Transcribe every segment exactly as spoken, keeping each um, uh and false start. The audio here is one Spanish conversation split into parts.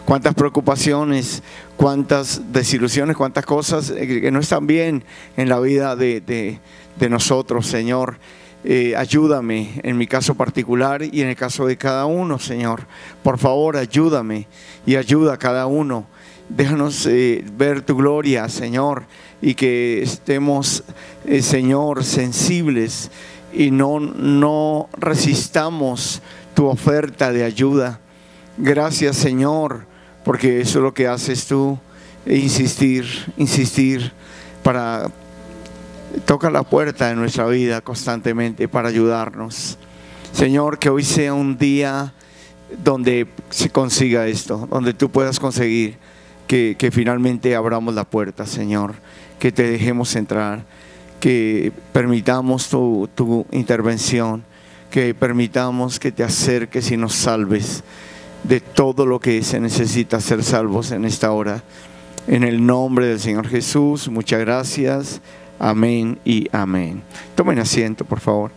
cuántas preocupaciones, cuántas desilusiones, cuántas cosas que no están bien en la vida de, de, de nosotros, Señor. Eh, ayúdame en mi caso particular y en el caso de cada uno, Señor. Por favor, ayúdame y ayuda a cada uno. Déjanos eh, ver tu gloria, Señor, y que estemos, eh, Señor, sensibles y no, no resistamos tu oferta de ayuda. Gracias, Señor, porque eso es lo que haces tú, insistir, insistir para tocar la puerta de nuestra vida constantemente para ayudarnos. Señor, que hoy sea un día donde se consiga esto, donde tú puedas conseguir que, que finalmente abramos la puerta, Señor, que te dejemos entrar, que permitamos tu, tu intervención, que permitamos que te acerques y nos salves de todo lo que se necesita ser salvos en esta hora. En el nombre del Señor Jesús, muchas gracias. Amén y amén. Tomen asiento, por favor.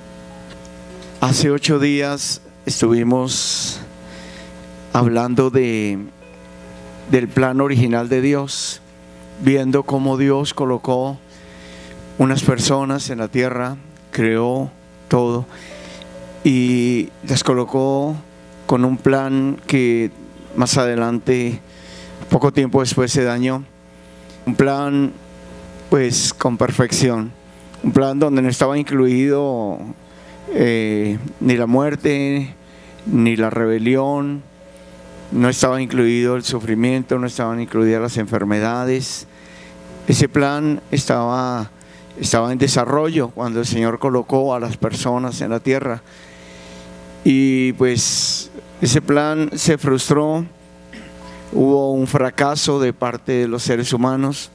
Hace ocho días estuvimos hablando de, del plan original de Dios, viendo cómo Dios colocó unas personas en la tierra, creó todo y las colocó con un plan que más adelante, poco tiempo después, se dañó. Un plan pues con perfección, un plan donde no estaba incluido eh, ni la muerte, ni la rebelión, no estaba incluido el sufrimiento, no estaban incluidas las enfermedades. Ese plan estaba, estaba en desarrollo cuando el Señor colocó a las personas en la tierra. Y pues ese plan se frustró, hubo un fracaso de parte de los seres humanos.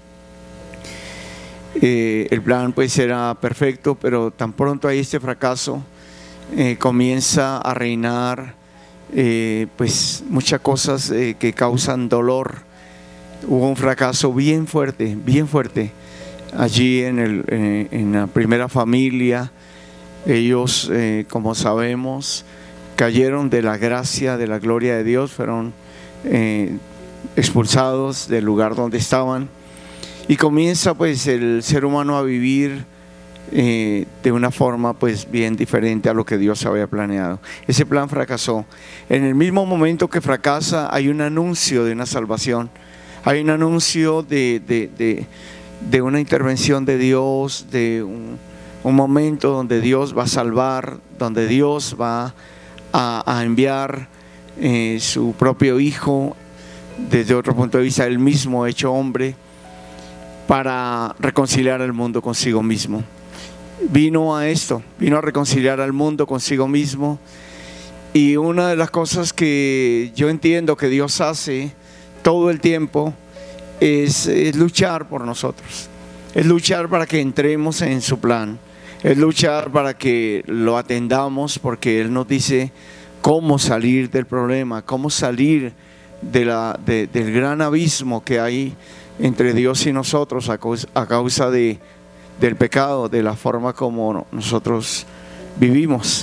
Eh, el plan pues era perfecto, pero tan pronto hay este fracaso, eh, comienza a reinar eh, pues muchas cosas eh, que causan dolor. Hubo un fracaso bien fuerte, bien fuerte allí en, el, en, en la primera familia. Ellos, eh, como sabemos, cayeron de la gracia, de la gloria de Dios, fueron eh, expulsados del lugar donde estaban. Y comienza pues el ser humano a vivir eh, de una forma pues bien diferente a lo que Dios había planeado. Ese plan fracasó. En el mismo momento que fracasa hay un anuncio de una salvación. Hay un anuncio de, de, de, de una intervención de Dios, de un, un momento donde Dios va a salvar, donde Dios va a, a enviar eh, su propio Hijo, desde otro punto de vista, Él mismo hecho hombre, para reconciliar al mundo consigo mismo. Vino a esto, vino a reconciliar al mundo consigo mismo. Y una de las cosas que yo entiendo que Dios hace todo el tiempo es, es luchar por nosotros, es luchar para que entremos en su plan, es luchar para que lo atendamos, porque Él nos dice cómo salir del problema, cómo salir de la, de, del gran abismo que hay entre Dios y nosotros a causa, a causa de, del pecado, de la forma como nosotros vivimos.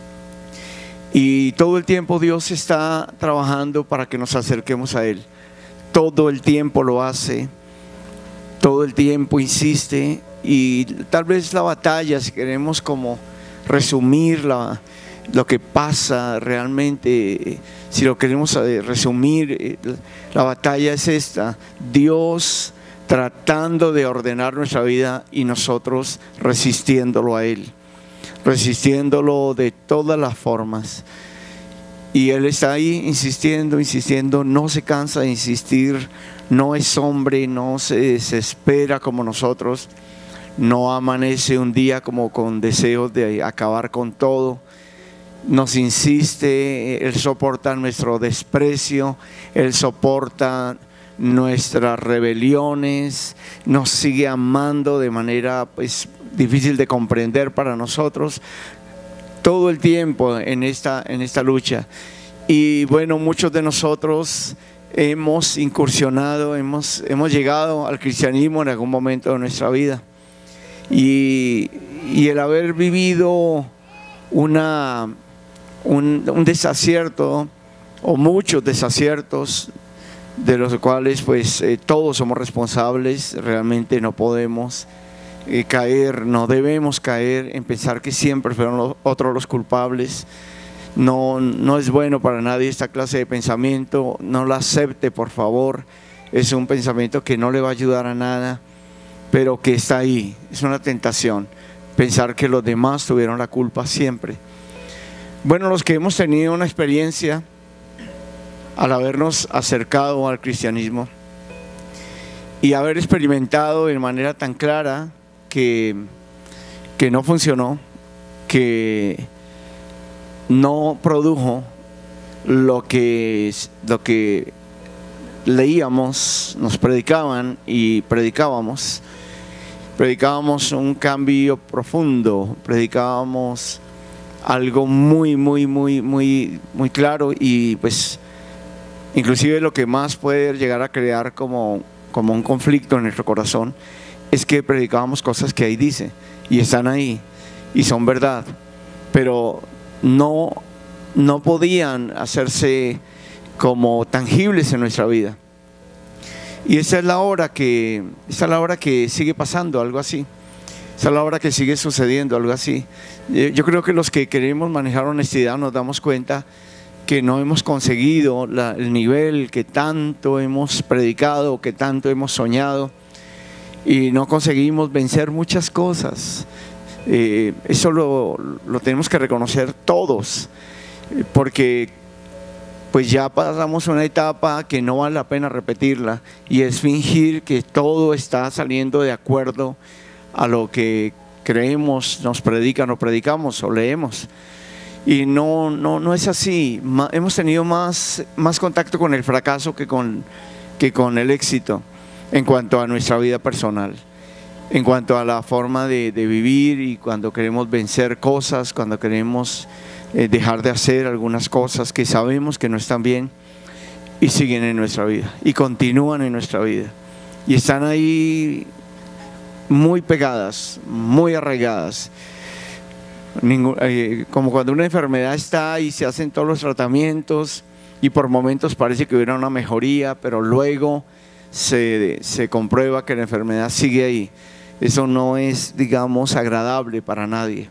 Y todo el tiempo Dios está trabajando para que nos acerquemos a Él. Todo el tiempo lo hace, todo el tiempo insiste. Y tal vez la batalla, si queremos como resumir la, lo que pasa realmente, si lo queremos resumir, la batalla es esta: Dios tratando de ordenar nuestra vida y nosotros resistiéndolo a Él, resistiéndolo de todas las formas. Y Él está ahí insistiendo, insistiendo, no se cansa de insistir, no es hombre, no se desespera como nosotros, no amanece un día como con deseos de acabar con todo. Nos insiste, Él soporta nuestro desprecio, Él soporta nuestras rebeliones, nos sigue amando de manera pues difícil de comprender para nosotros, todo el tiempo en esta, en esta lucha. Y bueno, muchos de nosotros hemos incursionado, hemos, hemos llegado al cristianismo en algún momento de nuestra vida, y, y el haber vivido una, un, un desacierto o muchos desaciertos de los cuales pues eh, todos somos responsables. Realmente no podemos eh, caer, no debemos caer en pensar que siempre fueron los, otros los culpables. No, no es bueno para nadie esta clase de pensamiento, no la acepte, por favor. Es un pensamiento que no le va a ayudar a nada, pero que está ahí. Es una tentación pensar que los demás tuvieron la culpa siempre. Bueno, los que hemos tenido una experiencia al habernos acercado al cristianismo y haber experimentado de manera tan clara que, que no funcionó, que no produjo lo que, lo que leíamos, nos predicaban y predicábamos. Predicábamos un cambio profundo, predicábamos algo muy, muy, muy, muy, muy claro, y pues inclusive lo que más puede llegar a crear como, como un conflicto en nuestro corazón es que predicábamos cosas que ahí dice y están ahí y son verdad, pero no, no podían hacerse como tangibles en nuestra vida. Y esa es la hora que, esa es la hora que sigue pasando algo así. Esa es la hora que sigue sucediendo algo así. Yo creo que los que queremos manejar honestidad nos damos cuenta que no hemos conseguido la, el nivel que tanto hemos predicado, que tanto hemos soñado, y no conseguimos vencer muchas cosas. Eh, eso lo, lo tenemos que reconocer todos, porque pues ya pasamos una etapa que no vale la pena repetirla, y es fingir que todo está saliendo de acuerdo a lo que creemos, nos predican o predicamos o leemos. Y no, no, no es así. Hemos tenido más, más contacto con el fracaso que con, que con el éxito en cuanto a nuestra vida personal, en cuanto a la forma de, de vivir, y cuando queremos vencer cosas, cuando queremos eh, dejar de hacer algunas cosas que sabemos que no están bien y siguen en nuestra vida y continúan en nuestra vida y están ahí muy pegadas, muy arraigadas. Ningún, eh, como cuando una enfermedad está y se hacen todos los tratamientos y por momentos parece que hubiera una mejoría, pero luego se, se comprueba que la enfermedad sigue ahí. Eso no es, digamos, agradable para nadie,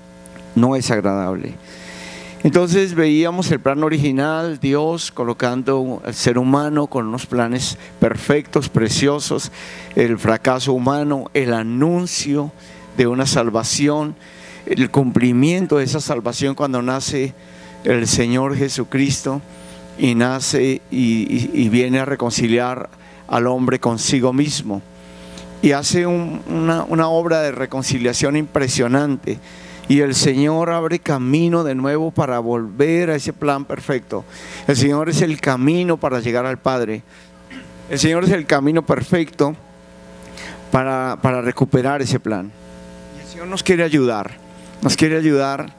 no es agradable. Entonces veíamos el plan original, Dios colocando al ser humano con unos planes perfectos, preciosos, el fracaso humano, el anuncio de una salvación, el cumplimiento de esa salvación cuando nace el Señor Jesucristo y nace y, y, y viene a reconciliar al hombre consigo mismo, y hace un, una, una obra de reconciliación impresionante, y el Señor abre camino de nuevo para volver a ese plan perfecto. El Señor es el camino para llegar al Padre. El Señor es el camino perfecto para, para recuperar ese plan. Y el Señor nos quiere ayudar, nos quiere ayudar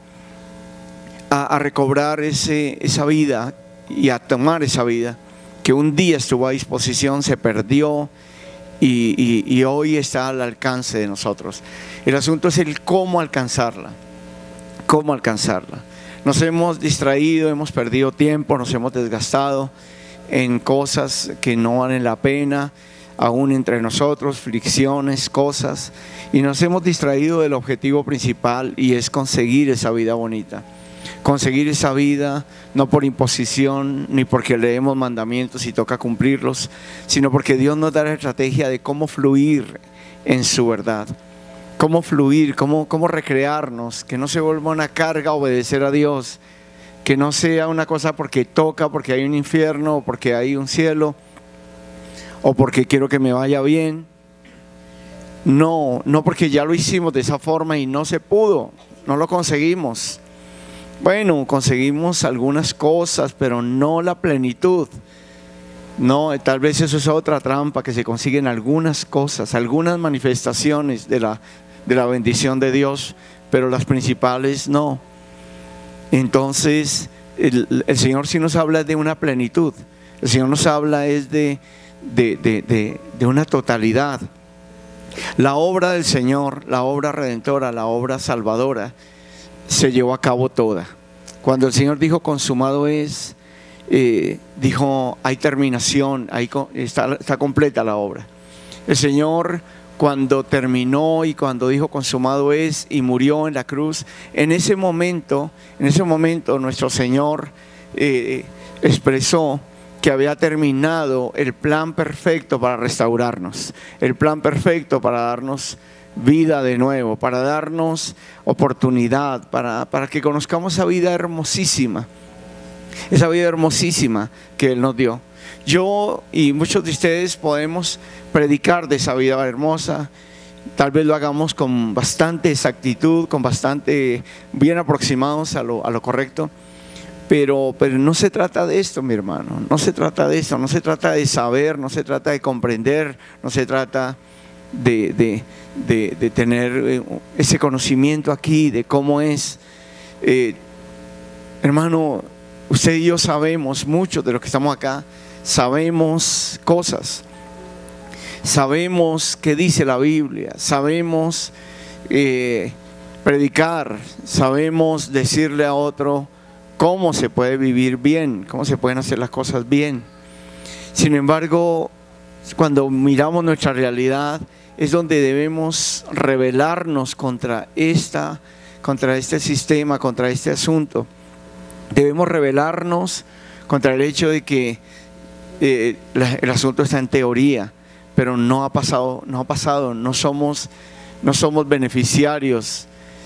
a, a recobrar ese, esa vida y a tomar esa vida que un día estuvo a disposición, se perdió y, y, y hoy está al alcance de nosotros. El asunto es el cómo alcanzarla, cómo alcanzarla. Nos hemos distraído, hemos perdido tiempo, nos hemos desgastado en cosas que no valen la pena, aún entre nosotros, fricciones, cosas, y nos hemos distraído del objetivo principal, y es conseguir esa vida bonita. Conseguir esa vida no por imposición ni porque leemos mandamientos y toca cumplirlos, sino porque Dios nos da la estrategia de cómo fluir en su verdad, cómo fluir, cómo, cómo recrearnos, que no se vuelva una carga obedecer a Dios, que no sea una cosa porque toca, porque hay un infierno o porque hay un cielo o porque quiero que me vaya bien. No, no porque ya lo hicimos de esa forma y no se pudo, no lo conseguimos. Bueno, conseguimos algunas cosas, pero no la plenitud. No, tal vez eso es otra trampa, que se consiguen algunas cosas, algunas manifestaciones de la, de la bendición de Dios, pero las principales no. Entonces, el, el Señor sí nos habla de una plenitud. El Señor nos habla es de, de, de, de, de una totalidad. La obra del Señor, la obra redentora, la obra salvadora, se llevó a cabo toda. Cuando el Señor dijo consumado es, eh, dijo, hay terminación, ahí está, está completa la obra. El Señor, cuando terminó y cuando dijo consumado es y murió en la cruz, en ese momento, en ese momento nuestro Señor eh, expresó que había terminado el plan perfecto para restaurarnos, el plan perfecto para darnos vida de nuevo, para darnos oportunidad, para, para que conozcamos esa vida hermosísima, esa vida hermosísima que Él nos dio. Yo y muchos de ustedes podemos predicar de esa vida hermosa, tal vez lo hagamos con bastante exactitud, con bastante bien aproximados a lo, a lo correcto, pero, pero no se trata de esto, mi hermano, no se trata de esto, no se trata de saber, no se trata de comprender, no se trata de, de, de, de tener ese conocimiento aquí de cómo es. Eh, hermano, usted y yo sabemos, muchos de los que estamos acá, sabemos cosas, sabemos qué dice la Biblia, sabemos eh, predicar, sabemos decirle a otro cómo se puede vivir bien, cómo se pueden hacer las cosas bien. Sin embargo, cuando miramos nuestra realidad, es donde debemos rebelarnos contra esta, contra este sistema, contra este asunto. Debemos rebelarnos contra el hecho de que eh, la, el asunto está en teoría, pero no ha pasado, no ha pasado, no somos, no somos beneficiarios.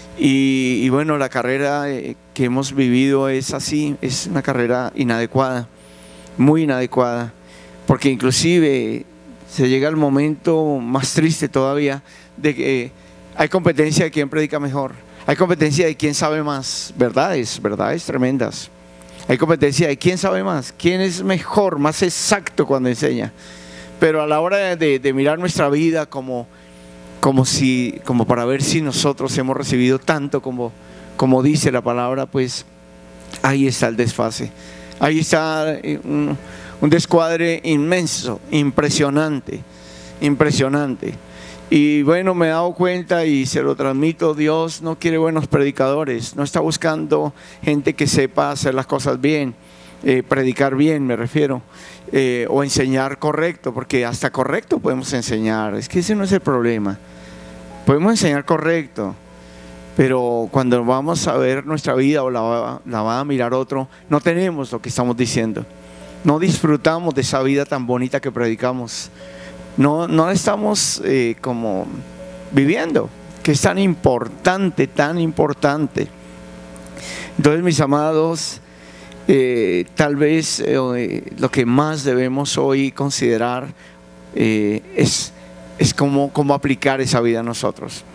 Y, y bueno, la carrera eh, que hemos vivido es así, es una carrera inadecuada, muy inadecuada, porque inclusive se llega al momento más triste todavía de que eh, hay competencia de quién predica mejor, hay competencia de quién sabe más, verdades, verdades tremendas. Hay competencia de quién sabe más, quién es mejor, más exacto cuando enseña. Pero a la hora de, de mirar nuestra vida como, como, si, como para ver si nosotros hemos recibido tanto como, como dice la palabra, pues ahí está el desfase. Ahí está un, un descuadre inmenso, impresionante, impresionante. Y bueno, me he dado cuenta y se lo transmito, Dios no quiere buenos predicadores, no está buscando gente que sepa hacer las cosas bien, eh, predicar bien me refiero, eh, o enseñar correcto, porque hasta correcto podemos enseñar, es que ese no es el problema, podemos enseñar correcto, pero cuando vamos a ver nuestra vida o la va, la va a mirar otro, no tenemos lo que estamos diciendo, no disfrutamos de esa vida tan bonita que predicamos. No, no estamos eh, como viviendo, que es tan importante, tan importante. Entonces, mis amados, eh, tal vez eh, lo que más debemos hoy considerar eh, es, es cómo, cómo aplicar esa vida a nosotros.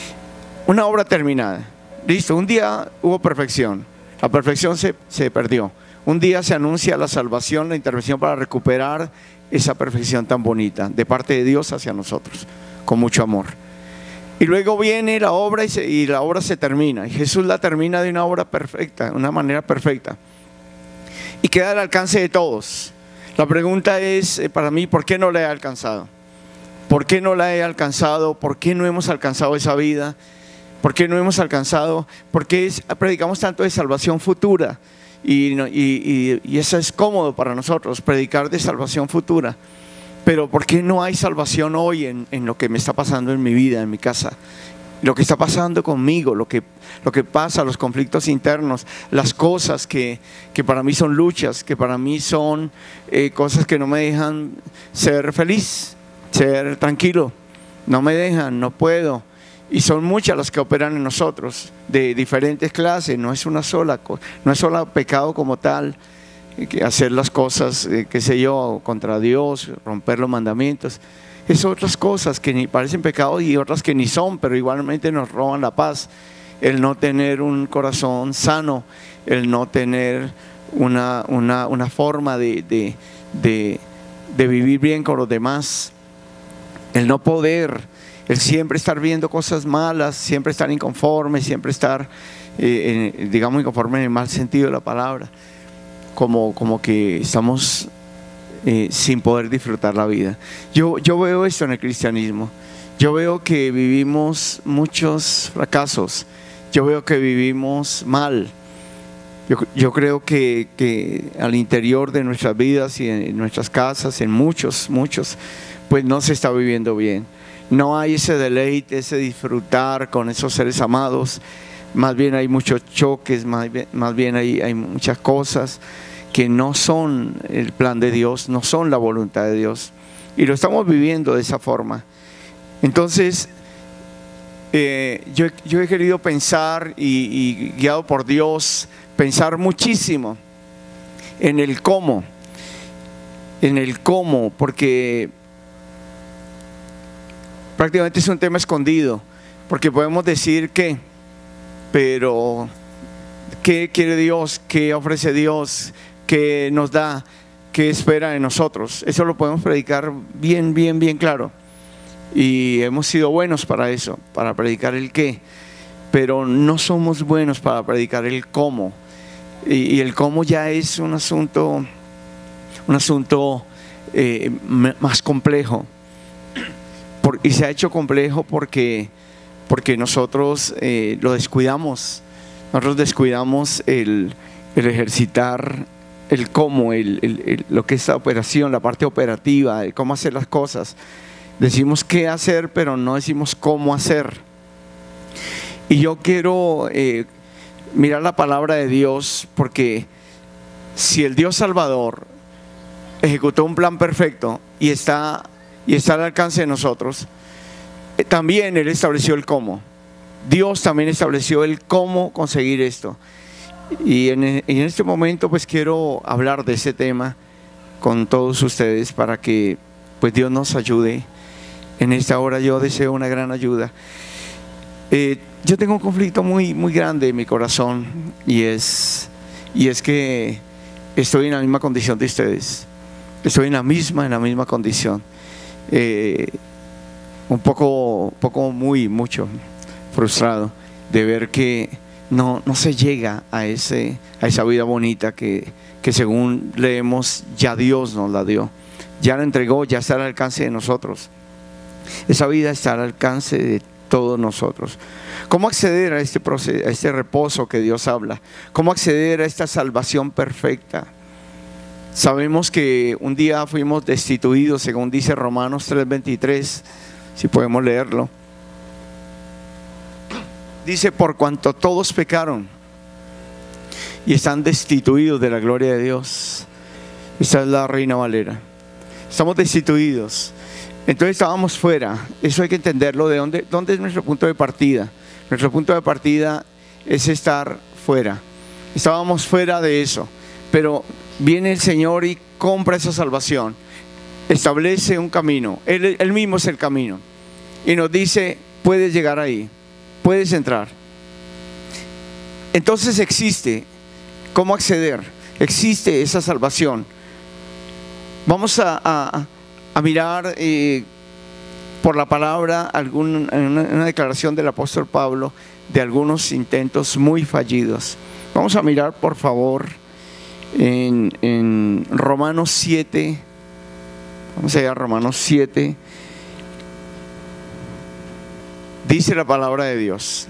Una obra terminada, listo, un día hubo perfección, la perfección se, se perdió. Un día se anuncia la salvación, la intervención para recuperar esa perfección tan bonita de parte de Dios hacia nosotros, con mucho amor. Y luego viene la obra y, se, y la obra se termina. Y Jesús la termina de una obra perfecta, de una manera perfecta. Y queda al alcance de todos. La pregunta es, eh, para mí, ¿por qué no la he alcanzado? ¿Por qué no la he alcanzado? ¿Por qué no hemos alcanzado esa vida? ¿Por qué no hemos alcanzado? ¿Por qué es, predicamos tanto de salvación futura? Y, y, y, y eso es cómodo para nosotros, predicar de salvación futura. Pero ¿por qué no hay salvación hoy en, en lo que me está pasando en mi vida, en mi casa? Lo que está pasando conmigo, lo que, lo que pasa, los conflictos internos, las cosas que, que para mí son luchas, que para mí son eh, cosas que no me dejan ser feliz, ser tranquilo, no me dejan, no puedo. Y son muchas las que operan en nosotros, de diferentes clases, no es una sola, no es solo pecado como tal, que hacer las cosas, eh, qué sé yo, contra Dios, romper los mandamientos. Es otras cosas que ni parecen pecado y otras que ni son, pero igualmente nos roban la paz. El no tener un corazón sano, el no tener una, una, una forma de, de, de, de vivir bien con los demás, el no poder, el siempre estar viendo cosas malas, siempre estar inconforme, siempre estar, eh, en, digamos, inconforme en el mal sentido de la palabra, como, como que estamos eh, sin poder disfrutar la vida. Yo, yo veo esto en el cristianismo, yo veo que vivimos muchos fracasos, yo veo que vivimos mal, Yo, yo creo que, que al interior de nuestras vidas y en nuestras casas, en muchos, muchos, pues no se está viviendo bien. No hay ese deleite, ese disfrutar con esos seres amados. Más bien hay muchos choques, más bien, más bien hay, hay muchas cosas que no son el plan de Dios, no son la voluntad de Dios. Y lo estamos viviendo de esa forma. Entonces, eh, yo, yo he querido pensar y, y guiado por Dios, pensar muchísimo en el cómo, en el cómo, porque prácticamente es un tema escondido, porque podemos decir que, pero ¿qué quiere Dios? ¿Qué ofrece Dios? ¿Qué nos da? ¿Qué espera de nosotros? Eso lo podemos predicar bien, bien, bien claro. Y hemos sido buenos para eso, para predicar el qué, pero no somos buenos para predicar el cómo. Y, y el cómo ya es un asunto, un asunto eh, más complejo. Por, y se ha hecho complejo porque, porque nosotros eh, lo descuidamos. Nosotros descuidamos el, el ejercitar el cómo, el, el, el, lo que es la operación, la parte operativa, el cómo hacer las cosas. Decimos qué hacer, pero no decimos cómo hacer. Y yo quiero eh, mirar la palabra de Dios, porque si el Dios Salvador ejecutó un plan perfecto y está, y está al alcance de nosotros, eh, también Él estableció el cómo. Dios también estableció el cómo conseguir esto. Y en, en este momento pues quiero hablar de ese tema con todos ustedes para que pues Dios nos ayude. En esta hora yo deseo una gran ayuda. Eh, yo tengo un conflicto muy, muy grande en mi corazón, y es, y es que estoy en la misma condición de ustedes. Estoy en la misma, en la misma condición. Eh, un poco, poco, muy, mucho frustrado de ver que no, no se llega a, ese, a esa vida bonita que, que según leemos ya Dios nos la dio. Ya la entregó, ya está al alcance de nosotros. Esa vida está al alcance de todos nosotros. ¿Cómo acceder a este proceso, a este reposo que Dios habla? ¿Cómo acceder a esta salvación perfecta? Sabemos que un día fuimos destituidos, según dice Romanos tres veintitrés, si podemos leerlo. Dice: por cuanto todos pecaron y están destituidos de la gloria de Dios. Esta es la Reina Valera. Estamos destituidos. Entonces estábamos fuera. Eso hay que entenderlo. ¿De dónde, dónde es nuestro punto de partida? Nuestro punto de partida es estar fuera. Estábamos fuera de eso, pero viene el Señor y compra esa salvación, establece un camino. Él, él mismo es el camino y nos dice: puedes llegar ahí, puedes entrar. Entonces existe cómo acceder, existe esa salvación. Vamos a, a a mirar eh, por la palabra algún, una, una declaración del apóstol Pablo de algunos intentos muy fallidos. Vamos a mirar por favor en, en Romanos siete. Vamos a ir a Romanos siete. Dice la palabra de Dios: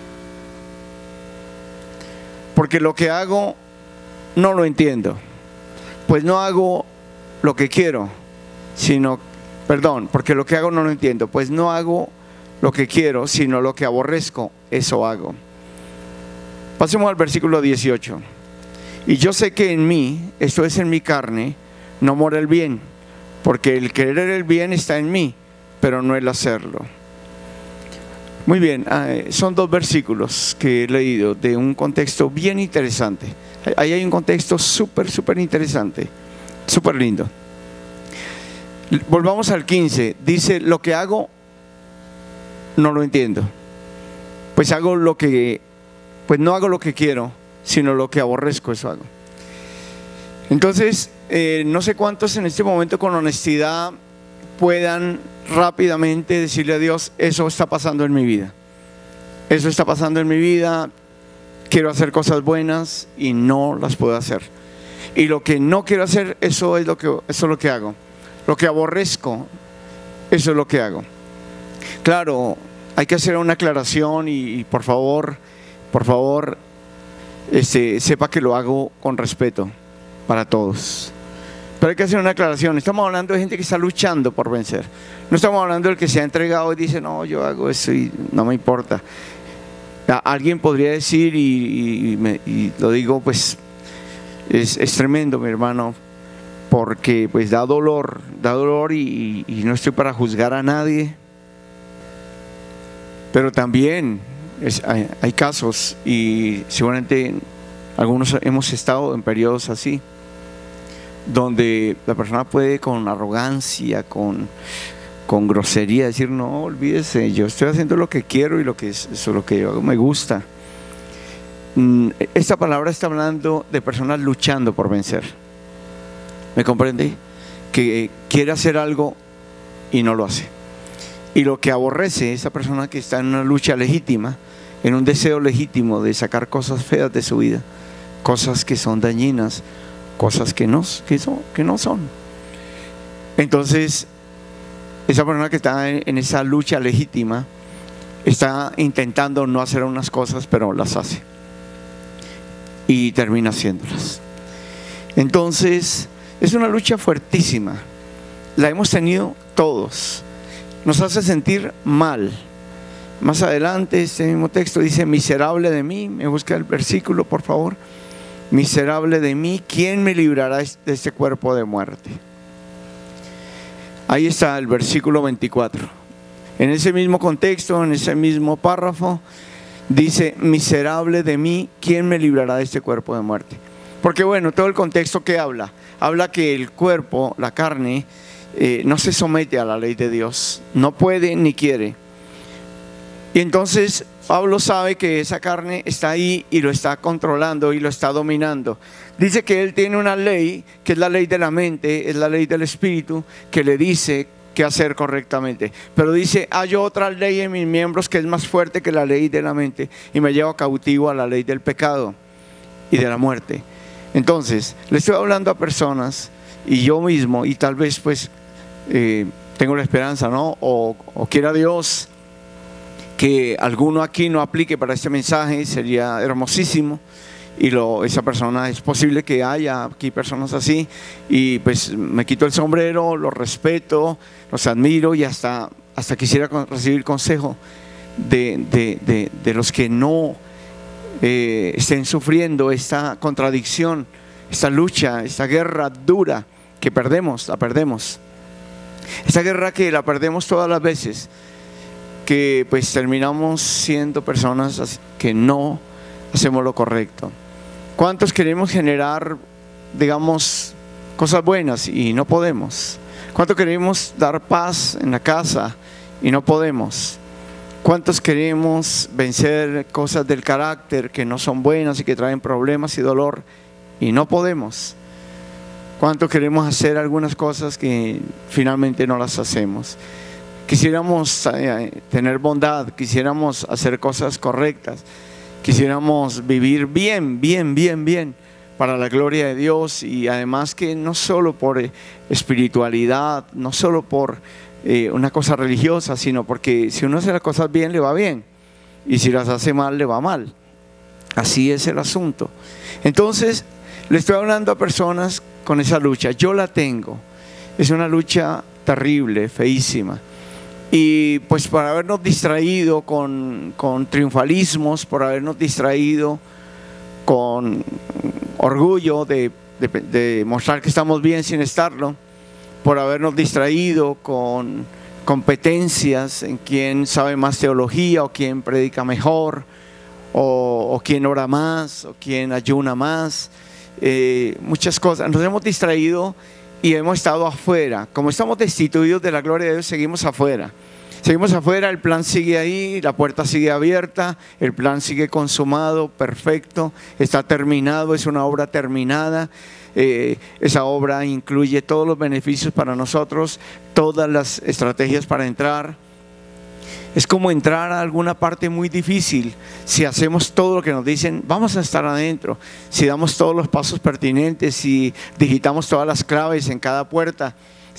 porque lo que hago no lo entiendo, pues no hago lo que quiero, sino, perdón, porque lo que hago no lo entiendo, pues no hago lo que quiero, sino lo que aborrezco, eso hago. Pasemos al versículo dieciocho. Y yo sé que en mí, esto es en mi carne, no mora el bien, porque el querer el bien está en mí, pero no el hacerlo. Muy bien, son dos versículos que he leído de un contexto bien interesante. Ahí hay un contexto súper, súper interesante, súper lindo. Volvamos al quince. Dice: lo que hago no lo entiendo, pues hago lo que pues no hago lo que quiero, sino lo que aborrezco, eso hago. Entonces eh, no sé cuántos en este momento con honestidad puedan rápidamente decirle a Dios: eso está pasando en mi vida, eso está pasando en mi vida, quiero hacer cosas buenas y no las puedo hacer, y lo que no quiero hacer, eso es lo que, eso es lo que hago. Lo que aborrezco, eso es lo que hago. Claro, hay que hacer una aclaración y, y por favor, por favor, este, sepa que lo hago con respeto para todos. Pero hay que hacer una aclaración. Estamos hablando de gente que está luchando por vencer. No estamos hablando del que se ha entregado y dice, no, yo hago eso y no me importa. Alguien podría decir, y, y, y, me, y lo digo, pues es, es tremendo, mi hermano, porque pues da dolor, da dolor y, y no estoy para juzgar a nadie. Pero también es, hay, hay casos, y seguramente algunos hemos estado en periodos así, donde la persona puede con arrogancia, con, con grosería decir, no, olvídese, yo estoy haciendo lo que quiero y lo que es, eso, lo que yo hago me gusta. Esta palabra está hablando de personas luchando por vencer. ¿Me comprende? Que quiere hacer algo y no lo hace. Y lo que aborrece esa persona que está en una lucha legítima, en un deseo legítimo de sacar cosas feas de su vida, cosas que son dañinas, cosas que no, que son, que no son. Entonces, esa persona que está en, en esa lucha legítima está intentando no hacer unas cosas, pero las hace y termina haciéndolas. Entonces, es una lucha fuertísima. La hemos tenido todos. Nos hace sentir mal. Más adelante, este mismo texto dice, miserable de mí. Me busca el versículo, por favor. Miserable de mí, ¿quién me librará de este cuerpo de muerte? Ahí está el versículo veinticuatro. En ese mismo contexto, en ese mismo párrafo, dice, miserable de mí, ¿quién me librará de este cuerpo de muerte? Porque bueno, todo el contexto que habla, habla que el cuerpo, la carne, eh, no se somete a la ley de Dios, no puede ni quiere. Y entonces Pablo sabe que esa carne está ahí y lo está controlando y lo está dominando. Dice que él tiene una ley, que es la ley de la mente, es la ley del espíritu, que le dice qué hacer correctamente. Pero dice, hay otra ley en mis miembros que es más fuerte que la ley de la mente y me lleva cautivo a la ley del pecado y de la muerte. Entonces, le estoy hablando a personas, y yo mismo, y tal vez pues eh, tengo la esperanza, ¿no? O, o quiera Dios que alguno aquí no aplique para este mensaje, sería hermosísimo. Y lo, esa persona, es posible que haya aquí personas así, y pues me quito el sombrero, los respeto, los admiro, y hasta, hasta quisiera recibir consejo de, de, de, de los que no eh, estén sufriendo esta contradicción, esta lucha, esta guerra dura que perdemos, la perdemos. Esta guerra que la perdemos todas las veces, que pues terminamos siendo personas que no hacemos lo correcto. ¿Cuántos queremos generar, digamos, cosas buenas y no podemos? ¿Cuántos queremos dar paz en la casa y no podemos? ¿Cuántos queremos vencer cosas del carácter que no son buenas y que traen problemas y dolor y no podemos? ¿Cuántos queremos hacer algunas cosas que finalmente no las hacemos? Quisiéramos eh, tener bondad, quisiéramos hacer cosas correctas, quisiéramos vivir bien, bien, bien, bien para la gloria de Dios, y además que no solo por eh, espiritualidad, no solo por eh, una cosa religiosa, sino porque si uno hace las cosas bien, le va bien, y si las hace mal, le va mal. Así es el asunto. Entonces, le estoy hablando a personas con esa lucha. Yo la tengo. Es una lucha terrible, feísima. Y pues por habernos distraído con, con triunfalismos, por habernos distraído con orgullo de, de, de mostrar que estamos bien sin estarlo, por habernos distraído con competencias en quién sabe más teología, o quién predica mejor, o, o quién ora más, o quién ayuna más, eh, muchas cosas. Nos hemos distraído y hemos estado afuera. Como estamos destituidos de la gloria de Dios, seguimos afuera. Seguimos afuera, el plan sigue ahí, la puerta sigue abierta, el plan sigue consumado, perfecto, está terminado, es una obra terminada. Eh, esa obra incluye todos los beneficios para nosotros, todas las estrategias para entrar. Es como entrar a alguna parte muy difícil. Si hacemos todo lo que nos dicen, vamos a estar adentro. Si damos todos los pasos pertinentes, si digitamos todas las claves en cada puerta,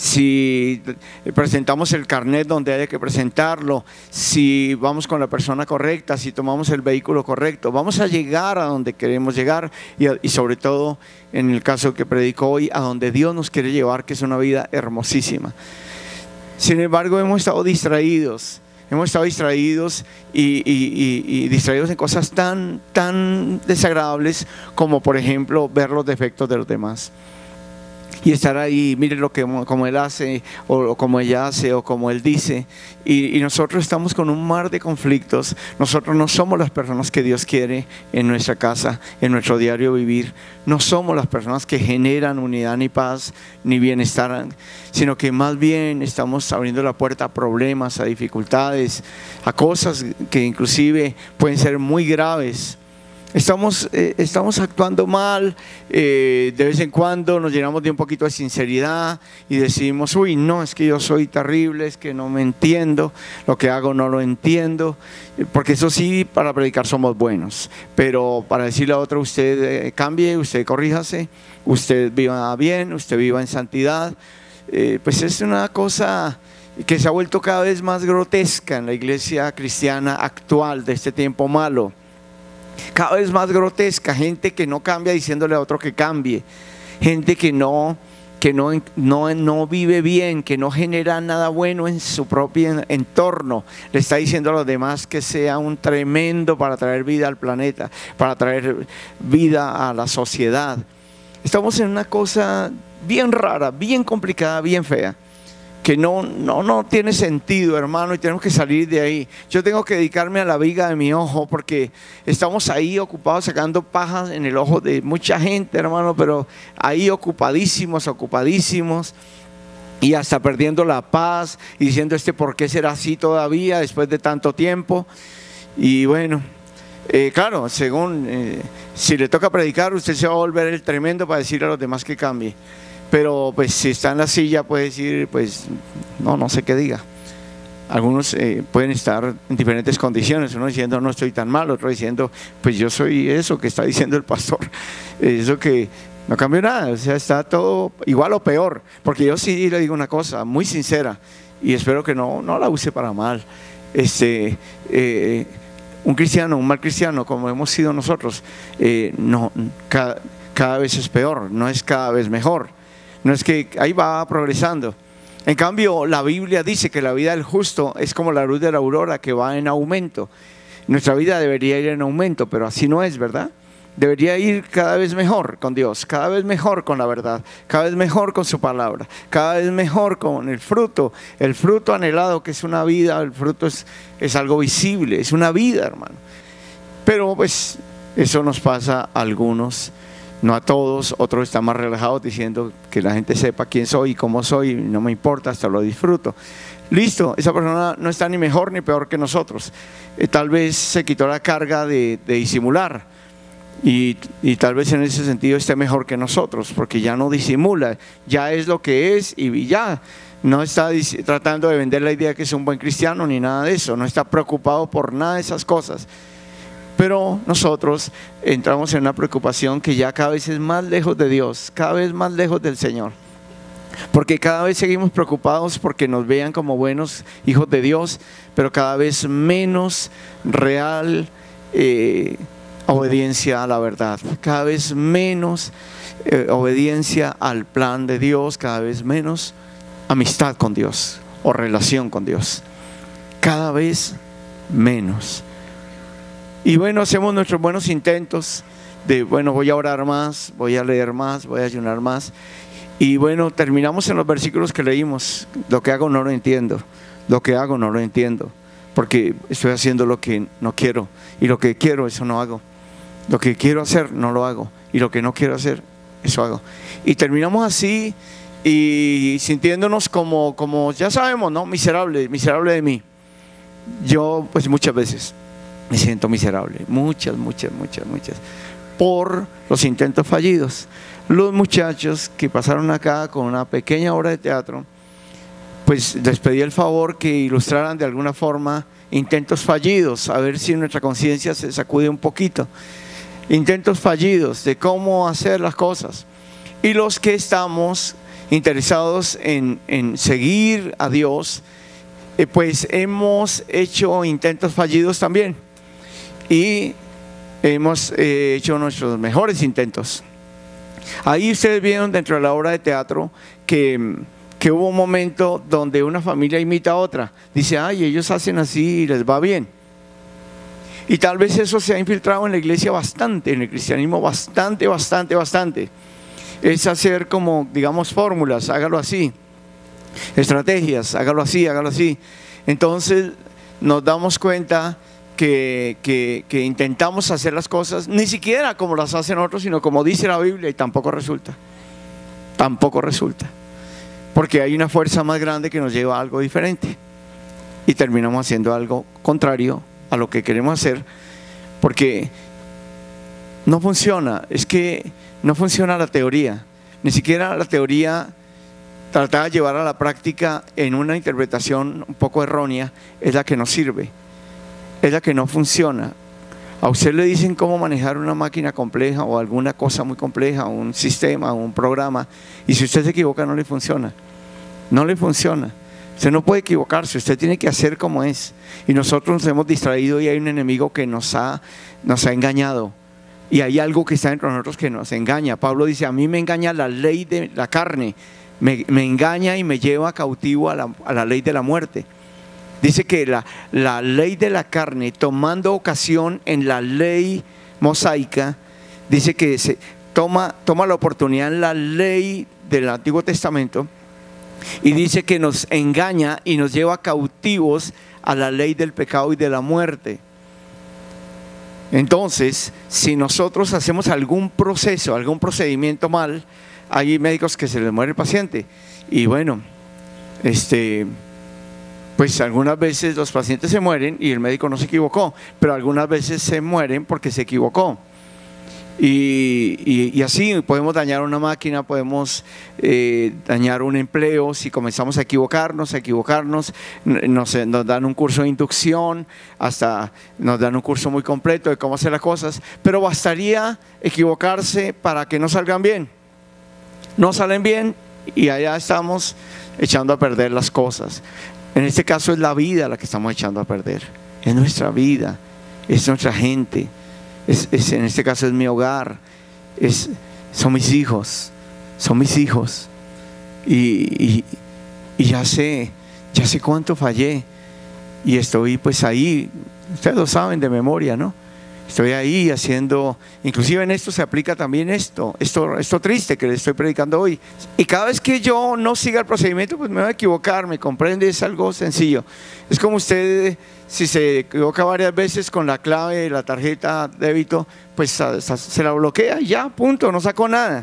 si presentamos el carnet donde haya que presentarlo, si vamos con la persona correcta, si tomamos el vehículo correcto, vamos a llegar a donde queremos llegar y, y sobre todo, en el caso que predico hoy, a donde Dios nos quiere llevar, que es una vida hermosísima. Sin embargo, hemos estado distraídos. Hemos estado distraídos y, y, y, y distraídos en cosas tan, tan desagradables como, por ejemplo, ver los defectos de los demás. Y estar ahí, mire lo que como él hace, o, o como ella hace, o como él dice. Y, y nosotros estamos con un mar de conflictos. Nosotros no somos las personas que Dios quiere en nuestra casa, en nuestro diario vivir. No somos las personas que generan unidad, ni paz, ni bienestar, sino que más bien estamos abriendo la puerta a problemas, a dificultades, a cosas que inclusive pueden ser muy graves. Estamos, eh, estamos actuando mal, eh, de vez en cuando nos llenamos de un poquito de sinceridad y decimos, uy, no, es que yo soy terrible, es que no me entiendo, lo que hago no lo entiendo, porque eso sí, para predicar somos buenos, pero para decirle a otro, usted eh, cambie, usted corríjase, usted viva bien, usted viva en santidad, eh, pues es una cosa que se ha vuelto cada vez más grotesca en la iglesia cristiana actual de este tiempo malo. Cada vez más grotesca, gente que no cambia diciéndole a otro que cambie, gente que no, que no, no, no vive bien, que no genera nada bueno en su propio entorno, le está diciendo a los demás que sea un tremendo para traer vida al planeta, para traer vida a la sociedad. Estamos en una cosa bien rara, bien complicada, bien fea, que no, no, no tiene sentido, hermano, y tenemos que salir de ahí. Yo tengo que dedicarme a la viga de mi ojo, porque estamos ahí ocupados sacando pajas en el ojo de mucha gente, hermano, pero ahí ocupadísimos, ocupadísimos, y hasta perdiendo la paz, y diciendo, este, ¿por qué será así todavía después de tanto tiempo? Y bueno, eh, claro, según, eh, si le toca predicar, usted se va a volver el tremendo para decirle a los demás que cambie. Pero pues si está en la silla puede decir, pues no, no sé qué diga. Algunos eh, pueden estar en diferentes condiciones, uno diciendo no estoy tan mal, otro diciendo pues yo soy eso que está diciendo el pastor, eso que no cambió nada, o sea, está todo igual o peor. Porque yo sí le digo una cosa muy sincera y espero que no, no la use para mal. Este, eh, un cristiano, un mal cristiano como hemos sido nosotros, eh, no, cada, cada vez es peor, no es cada vez mejor. No es que ahí va progresando. En cambio, la Biblia dice que la vida del justo es como la luz de la aurora, que va en aumento. Nuestra vida debería ir en aumento, pero así no es, ¿verdad? Debería ir cada vez mejor con Dios, cada vez mejor con la verdad, cada vez mejor con su palabra, cada vez mejor con el fruto, el fruto anhelado, que es una vida. El fruto es, es algo visible, es una vida, hermano. Pero pues eso nos pasa a algunos, no a todos. Otros están más relajados diciendo que la gente sepa quién soy y cómo soy, no me importa, hasta lo disfruto. Listo, esa persona no está ni mejor ni peor que nosotros. Eh, tal vez se quitó la carga de, de disimular y, y tal vez en ese sentido esté mejor que nosotros, porque ya no disimula, ya es lo que es y ya no está tratando de vender la idea que es un buen cristiano ni nada de eso, no está preocupado por nada de esas cosas. Pero nosotros entramos en una preocupación que ya cada vez es más lejos de Dios, cada vez más lejos del Señor. Porque cada vez seguimos preocupados porque nos vean como buenos hijos de Dios, pero cada vez menos real eh, obediencia a la verdad, cada vez menos eh, obediencia al plan de Dios, cada vez menos amistad con Dios o relación con Dios, cada vez menos. Y bueno, hacemos nuestros buenos intentos de, bueno, voy a orar más, voy a leer más, voy a ayunar más. Y bueno, terminamos en los versículos que leímos. Lo que hago no lo entiendo, lo que hago no lo entiendo, porque estoy haciendo lo que no quiero, y lo que quiero, eso no hago. Lo que quiero hacer, no lo hago, y lo que no quiero hacer, eso hago. Y terminamos así, y sintiéndonos como, como ya sabemos, ¿no? Miserable, miserable de mí. Yo pues muchas veces me siento miserable, muchas, muchas, muchas, muchas, por los intentos fallidos. Los muchachos que pasaron acá con una pequeña obra de teatro pues les pedí el favor que ilustraran de alguna forma intentos fallidos, a ver si nuestra conciencia se sacude un poquito. Intentos fallidos de cómo hacer las cosas. Y los que estamos interesados en, en seguir a Dios, eh, pues hemos hecho intentos fallidos también. Y hemos eh, hecho nuestros mejores intentos. Ahí ustedes vieron dentro de la obra de teatro que, que hubo un momento donde una familia imita a otra. Dice, ay, ellos hacen así y les va bien. Y tal vez eso se ha infiltrado en la iglesia bastante, en el cristianismo bastante, bastante, bastante. Es hacer como, digamos, fórmulas, hágalo así. Estrategias, hágalo así, hágalo así. Entonces nos damos cuenta que, que, que intentamos hacer las cosas, ni siquiera como las hacen otros, sino como dice la Biblia, y tampoco resulta. Tampoco resulta. Porque hay una fuerza más grande que nos lleva a algo diferente. Y terminamos haciendo algo contrario a lo que queremos hacer, porque no funciona. Es que no funciona la teoría, ni siquiera la teoría tratada de llevar a la práctica en una interpretación un poco errónea es la que no sirve, es la que no funciona. A usted le dicen cómo manejar una máquina compleja o alguna cosa muy compleja, un sistema, un programa, y si usted se equivoca no le funciona, no le funciona. Usted no puede equivocarse, usted tiene que hacer como es. Y nosotros nos hemos distraído y hay un enemigo que nos ha, nos ha engañado. Y hay algo que está dentro de nosotros que nos engaña. Pablo dice, a mí me engaña la ley de la carne, me, me engaña y me lleva cautivo a la, a la ley de la muerte. Dice que la, la ley de la carne, tomando ocasión en la ley mosaica, dice que se toma, toma la oportunidad en la ley del Antiguo Testamento, y dice que nos engaña y nos lleva cautivos a la ley del pecado y de la muerte. Entonces, si nosotros hacemos algún proceso, algún procedimiento mal, hay médicos que se les muere el paciente. Y bueno, este, pues algunas veces los pacientes se mueren y el médico no se equivocó, pero algunas veces se mueren porque se equivocó. Y, y, y así podemos dañar una máquina, podemos eh, dañar un empleo si comenzamos a equivocarnos, a equivocarnos, nos, nos dan un curso de inducción, hasta nos dan un curso muy completo de cómo hacer las cosas, pero bastaría equivocarse para que no salgan bien. No salen bien y allá estamos echando a perder las cosas. En este caso es la vida la que estamos echando a perder, es nuestra vida, es nuestra gente. Es, es, en este caso es mi hogar, es, son mis hijos, son mis hijos. Y, y, y ya sé, ya sé cuánto fallé. Y estoy pues ahí, ustedes lo saben de memoria, ¿no? Estoy ahí haciendo, inclusive en esto se aplica también esto, esto, esto triste que les estoy predicando hoy. Y cada vez que yo no siga el procedimiento, pues me voy a equivocar, me comprende, es algo sencillo. Es como usted, si se equivoca varias veces con la clave de la tarjeta débito, pues se la bloquea y ya, punto, no sacó nada.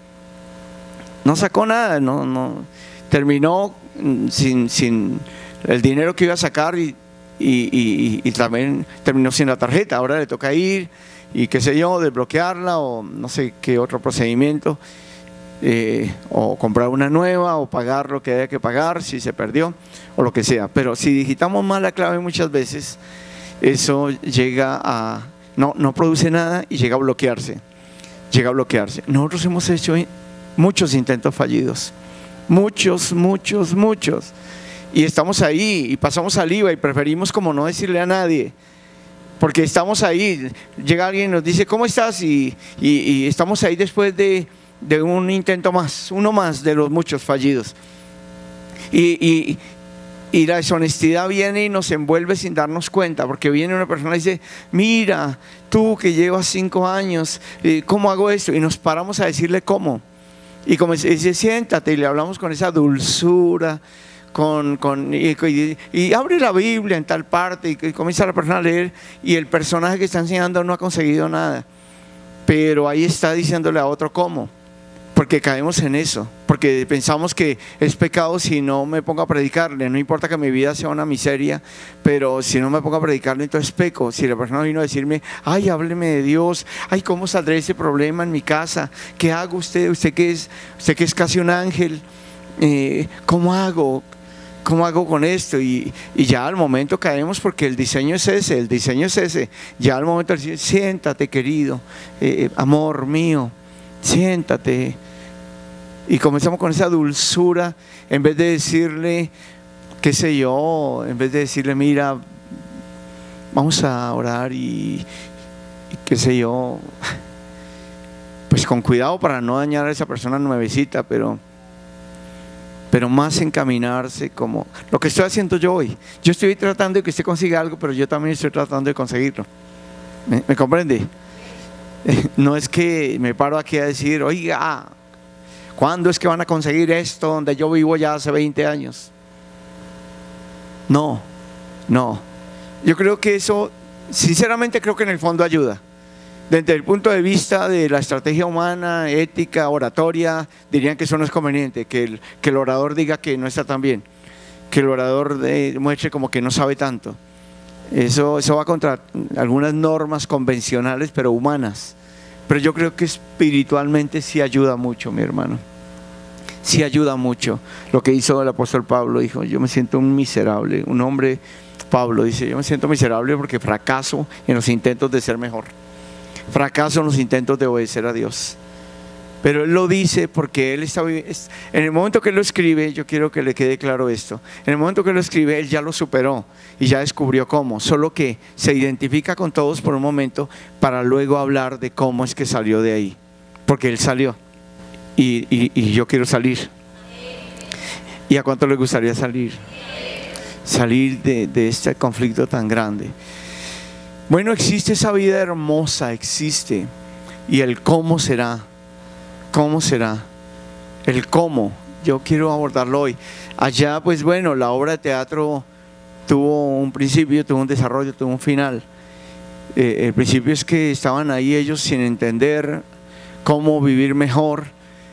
No sacó nada, no, no, terminó sin, sin el dinero que iba a sacar y Y, y, y también terminó sin la tarjeta. Ahora le toca ir y qué sé yo, desbloquearla o no sé qué otro procedimiento, eh, o comprar una nueva o pagar lo que haya que pagar si se perdió o lo que sea. Pero si digitamos mal la clave muchas veces, eso llega a, no, no produce nada y llega a bloquearse, llega a bloquearse. Nosotros hemos hecho muchos intentos fallidos, muchos, muchos, muchos. Y estamos ahí y pasamos saliva y preferimos como no decirle a nadie, porque estamos ahí. Llega alguien y nos dice ¿cómo estás? Y, y, y estamos ahí después de, de un intento más, uno más de los muchos fallidos. Y, y, y la deshonestidad viene y nos envuelve sin darnos cuenta, porque viene una persona y dice, mira, tú que llevas cinco años, ¿cómo hago esto? Y nos paramos a decirle cómo. Y como dice, siéntate, y le hablamos con esa dulzura, Con, con, y, y, y abre la Biblia en tal parte y, y comienza la persona a leer y el personaje que está enseñando no ha conseguido nada, pero ahí está diciéndole a otro cómo, porque caemos en eso, porque pensamos que es pecado si no me pongo a predicarle. No importa que mi vida sea una miseria, pero si no me pongo a predicarle entonces peco. Si la persona vino a decirme, ay, hábleme de Dios, ay, ¿cómo saldré de ese problema en mi casa? ¿Qué hago usted? Usted que es, usted que es casi un ángel, eh, ¿cómo hago? ¿cómo hago con esto? Y, y ya al momento caemos porque el diseño es ese, el diseño es ese. Ya al momento decir, siéntate querido, eh, amor mío, siéntate. Y comenzamos con esa dulzura, en vez de decirle, qué sé yo, en vez de decirle, mira, vamos a orar y, y qué sé yo, pues con cuidado para no dañar a esa persona nuevecita, pero... pero más encaminarse como lo que estoy haciendo yo hoy. Yo estoy tratando de que usted consiga algo, pero yo también estoy tratando de conseguirlo. ¿Me, me comprende? No es que me paro aquí a decir, oiga, ¿cuándo es que van a conseguir esto donde yo vivo ya hace veinte años? No, no. Yo creo que eso, sinceramente creo que en el fondo ayuda. Desde el punto de vista de la estrategia humana, ética, oratoria, dirían que eso no es conveniente, que el, que el orador diga que no está tan bien, que el orador de, muestre como que no sabe tanto. Eso, eso va contra algunas normas convencionales, pero humanas. Pero yo creo que espiritualmente sí ayuda mucho, mi hermano. Sí ayuda mucho. Lo que hizo el apóstol Pablo, dijo, yo me siento un miserable, un hombre, Pablo dice, yo me siento miserable porque fracaso en los intentos de ser mejor. Fracaso en los intentos de obedecer a Dios. Pero él lo dice porque él está en el momento que él lo escribe, yo quiero que le quede claro esto, en el momento que lo escribe él ya lo superó y ya descubrió cómo, solo que se identifica con todos por un momento para luego hablar de cómo es que salió de ahí, porque él salió y, y, y yo quiero salir. ¿Y a cuánto le gustaría salir? Salir de, de este conflicto tan grande. Bueno, existe esa vida hermosa, existe. Y el cómo será, cómo será, el cómo, yo quiero abordarlo hoy. Allá, pues bueno, la obra de teatro tuvo un principio, tuvo un desarrollo, tuvo un final. Eh, el principio es que estaban ahí ellos sin entender cómo vivir mejor.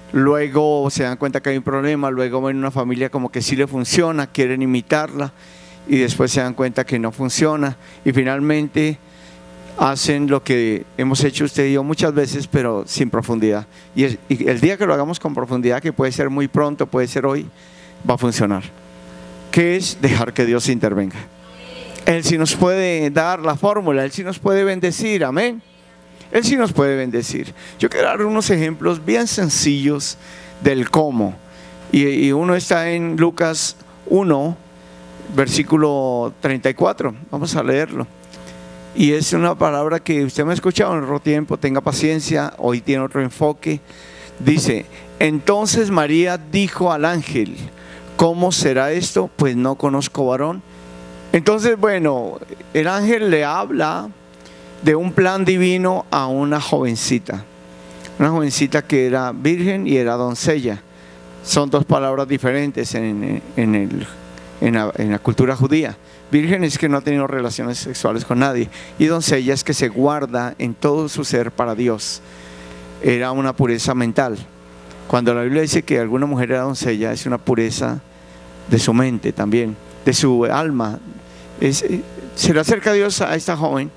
Luego se dan cuenta que hay un problema, luego ven una familia como que sí le funciona, quieren imitarla. Y después se dan cuenta que no funciona y finalmente hacen lo que hemos hecho usted y yo muchas veces, pero sin profundidad. Y, es, y el día que lo hagamos con profundidad, que puede ser muy pronto, puede ser hoy, va a funcionar. ¿Qué es? Dejar que Dios intervenga. Él sí nos puede dar la fórmula, Él sí nos puede bendecir, amén. Él sí nos puede bendecir. Yo quiero dar unos ejemplos bien sencillos del cómo. Y, y uno está en Lucas uno, versículo treinta y cuatro, vamos a leerlo. Y es una palabra que usted me ha escuchado en otro tiempo, tenga paciencia, hoy tiene otro enfoque. Dice, entonces María dijo al ángel, ¿cómo será esto? Pues no conozco varón. Entonces, bueno, el ángel le habla de un plan divino a una jovencita, una jovencita que era virgen y era doncella. Son dos palabras diferentes en, en el En la, en la cultura judía. Virgen es que no ha tenido relaciones sexuales con nadie, y doncella es que se guarda en todo su ser para Dios. Era una pureza mental. Cuando la Biblia dice que alguna mujer era doncella, es una pureza de su mente también, de su alma. Es, se le acerca a Dios a esta joven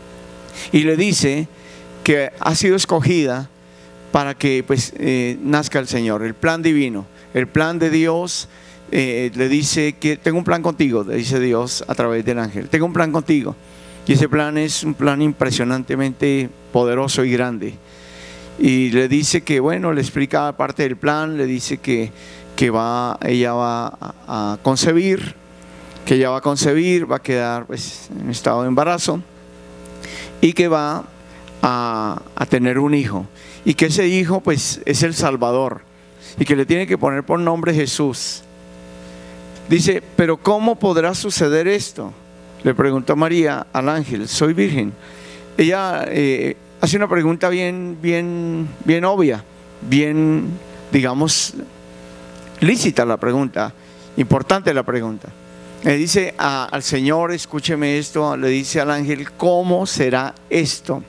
y le dice que ha sido escogida para que pues eh, nazca el Señor, el plan divino, el plan de Dios. Eh, le dice que tengo un plan contigo, le dice Dios a través del ángel, tengo un plan contigo, y ese plan es un plan impresionantemente poderoso y grande. Y le dice que bueno, le explica parte del plan, le dice que, que va, ella va a, a concebir, que ella va a concebir, va a quedar pues, en estado de embarazo y que va a, a tener un hijo, y que ese hijo pues es el Salvador y que le tiene que poner por nombre Jesús. Dice, pero ¿cómo podrá suceder esto? Le preguntó María al ángel, soy virgen. Ella eh, hace una pregunta bien, bien, bien obvia, bien, digamos, lícita la pregunta, importante la pregunta. Le dice a, al Señor, escúcheme esto, le dice al ángel, ¿cómo será esto?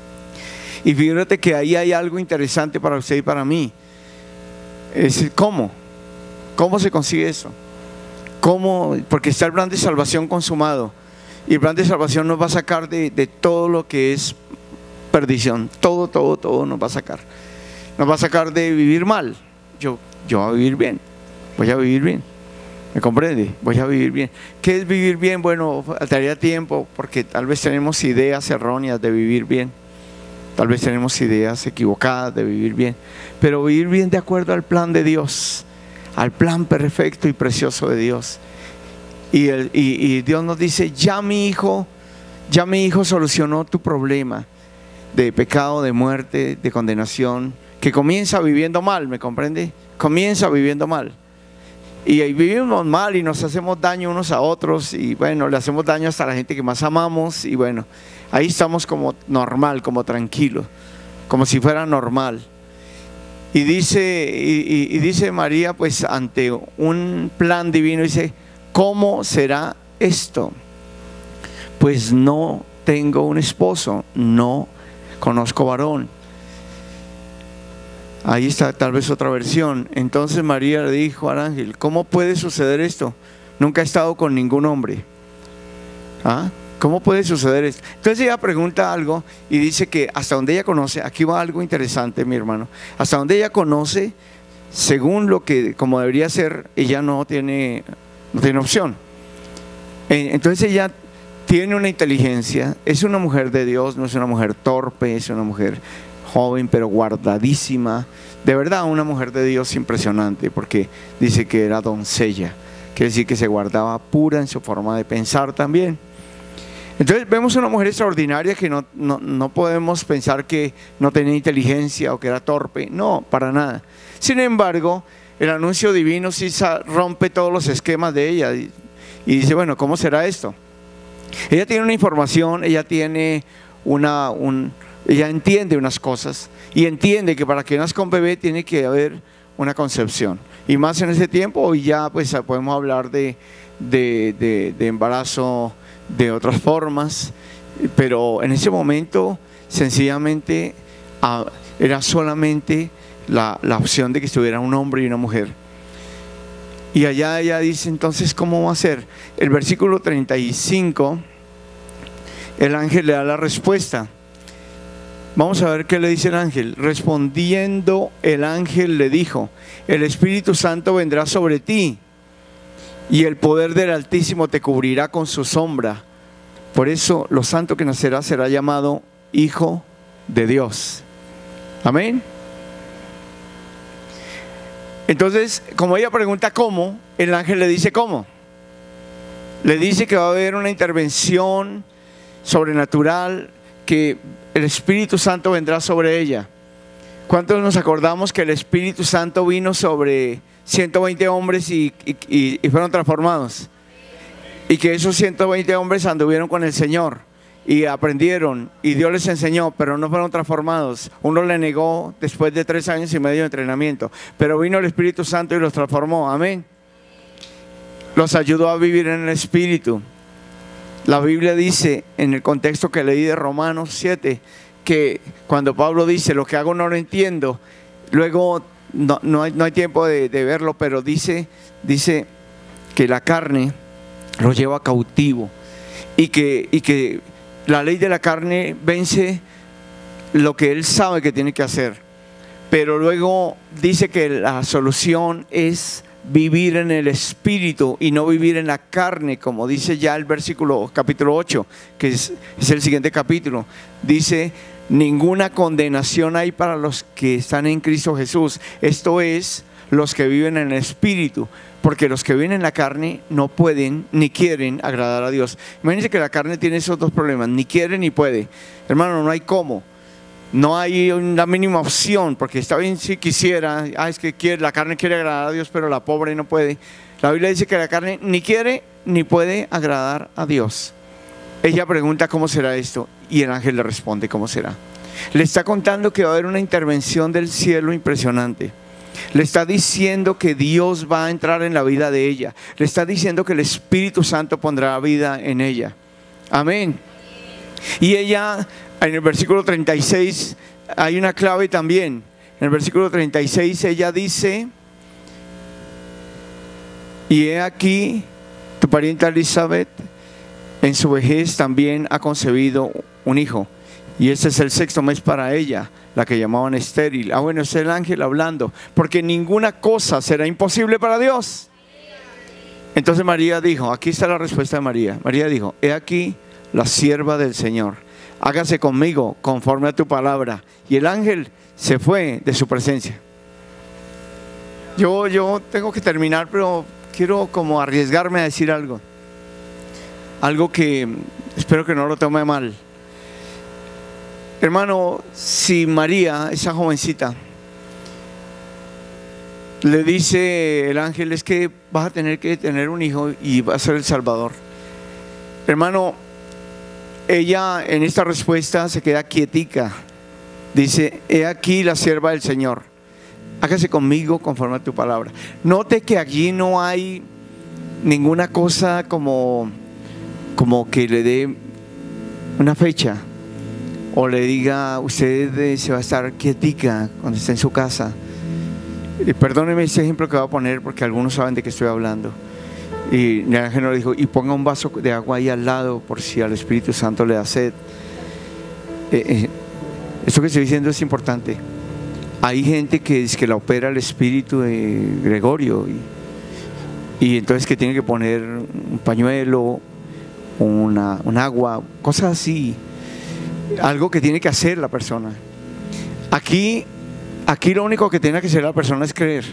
Y fíjate que ahí hay algo interesante para usted y para mí. Es ¿cómo? ¿Cómo se consigue eso? ¿Cómo? Porque está el plan de salvación consumado, y el plan de salvación nos va a sacar de, de todo lo que es perdición. Todo, todo, todo nos va a sacar. Nos va a sacar de vivir mal. Yo, yo voy a vivir bien, voy a vivir bien. ¿Me comprende? Voy a vivir bien. ¿Qué es vivir bien? Bueno, faltaría tiempo porque tal vez tenemos ideas erróneas de vivir bien. Tal vez tenemos ideas equivocadas de vivir bien. Pero vivir bien de acuerdo al plan de Dios, al plan perfecto y precioso de Dios. Y, el, y, y Dios nos dice, ya mi hijo, ya mi hijo solucionó tu problema de pecado, de muerte, de condenación, que comienza viviendo mal, ¿me comprende? Comienza viviendo mal. Y ahí vivimos mal y nos hacemos daño unos a otros y bueno, le hacemos daño hasta a la gente que más amamos y bueno, ahí estamos como normal, como tranquilo, como si fuera normal. Y dice, y, y, y dice María, pues ante un plan divino, dice, ¿cómo será esto? Pues no tengo un esposo, no conozco varón. Ahí está tal vez otra versión. Entonces María le dijo al ángel, ¿cómo puede suceder esto? Nunca he estado con ningún hombre. ¿Ah? ¿Cómo puede suceder esto? Entonces ella pregunta algo y dice que hasta donde ella conoce, aquí va algo interesante, mi hermano, hasta donde ella conoce, según lo que como debería ser, ella no tiene, no tiene opción. Entonces ella tiene una inteligencia, es una mujer de Dios, no es una mujer torpe, es una mujer joven pero guardadísima, de verdad una mujer de Dios impresionante, porque dice que era doncella, quiere decir que se guardaba pura en su forma de pensar también. Entonces vemos una mujer extraordinaria que no, no, no podemos pensar que no tenía inteligencia o que era torpe, no, para nada. Sin embargo, el anuncio divino sí rompe todos los esquemas de ella y, y dice, bueno, ¿cómo será esto? Ella tiene una información, ella tiene una... Un, ella entiende unas cosas y entiende que para que nazca un bebé tiene que haber una concepción, y más en ese tiempo. Hoy ya pues podemos hablar de, de, de, de embarazo de otras formas, pero en ese momento sencillamente ah, era solamente la, la opción de que estuviera un hombre y una mujer. Y allá ella dice, entonces ¿cómo va a ser? El versículo treinta y cinco, el ángel le da la respuesta. Vamos a ver qué le dice el ángel. Respondiendo el ángel le dijo, el Espíritu Santo vendrá sobre ti y el poder del Altísimo te cubrirá con su sombra. Por eso lo santo que nacerá será llamado Hijo de Dios. Amén. Entonces, como ella pregunta cómo, el ángel le dice cómo. Le dice que va a haber una intervención sobrenatural, que el Espíritu Santo vendrá sobre ella. ¿Cuántos nos acordamos que el Espíritu Santo vino sobre ciento veinte hombres y, y, y fueron transformados? Y que esos ciento veinte hombres anduvieron con el Señor y aprendieron y Dios les enseñó, pero no fueron transformados. Uno le negó después de tres años y medio de entrenamiento, pero vino el Espíritu Santo y los transformó. Amén. Los ayudó a vivir en el Espíritu. La Biblia dice, en el contexto que leí de Romanos siete, que cuando Pablo dice, lo que hago no lo entiendo, luego no, no, hay, no hay tiempo de, de verlo, pero dice, dice que la carne lo lleva cautivo y que, y que la ley de la carne vence lo que él sabe que tiene que hacer, pero luego dice que la solución es vivir en el Espíritu y no vivir en la carne, como dice ya el versículo capítulo ocho, que es, es el siguiente capítulo. Dice, ninguna condenación hay para los que están en Cristo Jesús. Esto es, los que viven en el Espíritu, porque los que viven en la carne no pueden ni quieren agradar a Dios. Imagínense que la carne tiene esos dos problemas, ni quiere ni puede. Hermano, no hay cómo. No hay una mínima opción, porque está bien si quisiera, ah, es que quiere, la carne quiere agradar a Dios, pero la pobre no puede. La Biblia dice que la carne ni quiere ni puede agradar a Dios. Ella pregunta cómo será esto y el ángel le responde cómo será. Le está contando que va a haber una intervención del cielo impresionante. Le está diciendo que Dios va a entrar en la vida de ella. Le está diciendo que el Espíritu Santo pondrá vida en ella. Amén. Y ella, en el versículo treinta y seis, hay una clave también. En el versículo treinta y seis ella dice, y he aquí, tu parienta Elizabeth, en su vejez también ha concebido un hijo. Y ese es el sexto mes para ella, la que llamaban estéril. Ah, bueno, es el ángel hablando, porque ninguna cosa será imposible para Dios. Entonces María dijo, aquí está la respuesta de María. María dijo, he aquí la sierva del Señor, hágase conmigo conforme a tu palabra. Y el ángel se fue de su presencia. Yo, yo tengo que terminar, pero quiero como arriesgarme a decir algo. Algo que espero que no lo tome mal. Hermano, si María, esa jovencita, le dice el ángel, es que vas a tener que tener un hijo y va a ser el Salvador. Hermano, ella en esta respuesta se queda quietica. Dice, he aquí la sierva del Señor, hágase conmigo conforme a tu palabra. Note que allí no hay ninguna cosa como, como que le dé una fecha o le diga, usted se va a estar quietica cuando esté en su casa. Y perdóneme ese ejemplo que voy a poner porque algunos saben de qué estoy hablando. Y el ángel nos dijo, y ponga un vaso de agua ahí al lado por si al Espíritu Santo le da sed. Eh, eh, esto que estoy diciendo es importante. Hay gente que es que la opera el espíritu de Gregorio y, y entonces que tiene que poner un pañuelo, una, un agua, cosas así. Algo que tiene que hacer la persona. Aquí Aquí lo único que tiene que hacer la persona es creer.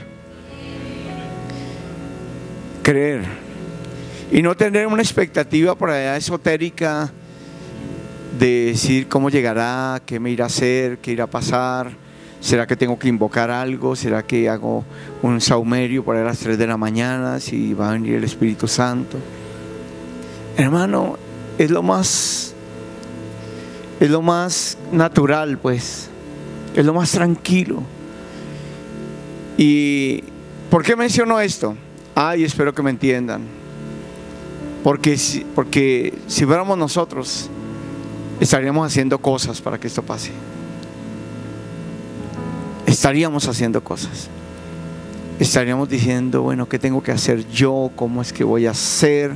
Creer. Y no tener una expectativa por allá esotérica de decir cómo llegará, qué me irá a hacer, qué irá a pasar. ¿Será que tengo que invocar algo? ¿Será que hago un saumerio por ahí a las tres de la mañana si va a venir el Espíritu Santo? Hermano, es lo más, es lo más natural, pues. Es lo más tranquilo. ¿Y por qué menciono esto? Ay, espero que me entiendan. Porque si, porque si fuéramos nosotros, estaríamos haciendo cosas para que esto pase. Estaríamos haciendo cosas. Estaríamos diciendo, bueno, ¿qué tengo que hacer yo? ¿Cómo es que voy a hacer?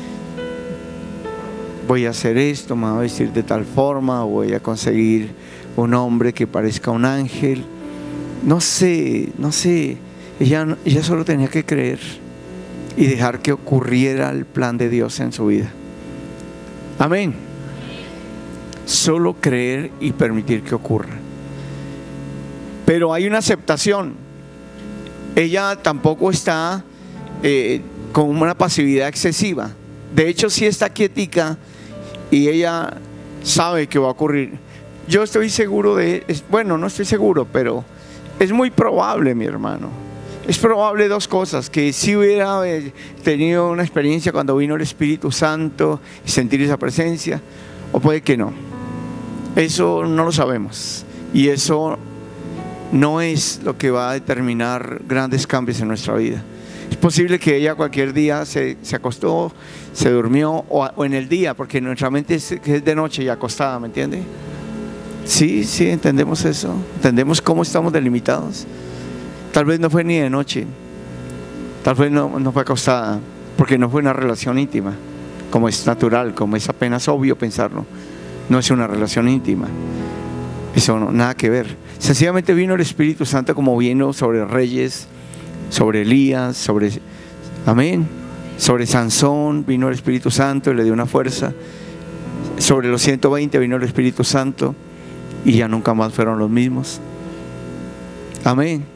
Voy a hacer esto, me voy a vestir de tal forma, voy a conseguir un hombre que parezca un ángel. No sé, no sé. Ella, ella solo tenía que creer y dejar que ocurriera el plan de Dios en su vida. Amén. Solo creer y permitir que ocurra. Pero hay una aceptación. Ella tampoco está eh, con una pasividad excesiva. De hecho, sí está quietica y ella sabe que va a ocurrir. Yo estoy seguro de, bueno, no estoy seguro, pero es muy probable, mi hermano. Es probable dos cosas: que si hubiera tenido una experiencia cuando vino el Espíritu Santo y sentir esa presencia, o puede que no. Eso no lo sabemos. Y eso no es lo que va a determinar grandes cambios en nuestra vida. Es posible que ella cualquier día se, se acostó, se durmió, o, o en el día, porque nuestra mente es, que es de noche y acostada, ¿me entiende? Sí, sí, entendemos eso. Entendemos cómo estamos delimitados. Tal vez no fue ni de noche, tal vez no, no fue acostada, porque no fue una relación íntima, como es natural, como es apenas obvio pensarlo. No es una relación íntima. Eso no, nada que ver. Sencillamente vino el Espíritu Santo como vino sobre reyes, sobre Elías, sobre, amén, sobre Sansón vino el Espíritu Santo y le dio una fuerza. Sobre los ciento veinte vino el Espíritu Santo y ya nunca más fueron los mismos. Amén.